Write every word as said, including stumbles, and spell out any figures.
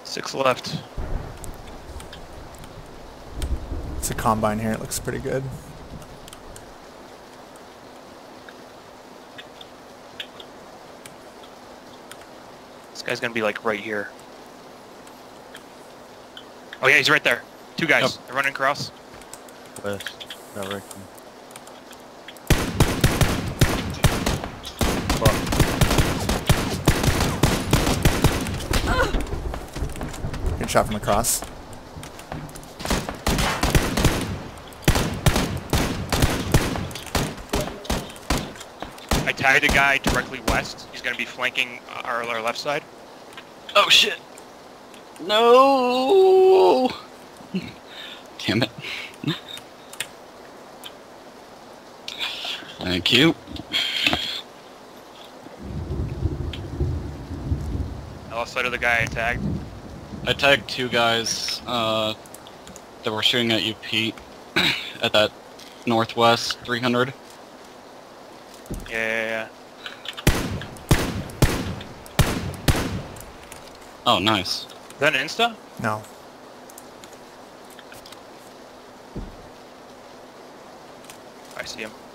Six left. It's a combine here. It looks pretty good. This guy's gonna be like right here. Oh yeah, he's right there. Two guys. Yep. They're running across. West direction. Good shot from across. I tagged a guy directly west. He's gonna be flanking our, our left side. Oh shit! No! Damn it. Thank you. I lost sight of the guy I tagged. I tagged two guys uh, that were shooting at you, Pete, at that northwest three hundred. Yeah, yeah, yeah. Oh, nice. Is that an Insta? No. I see him.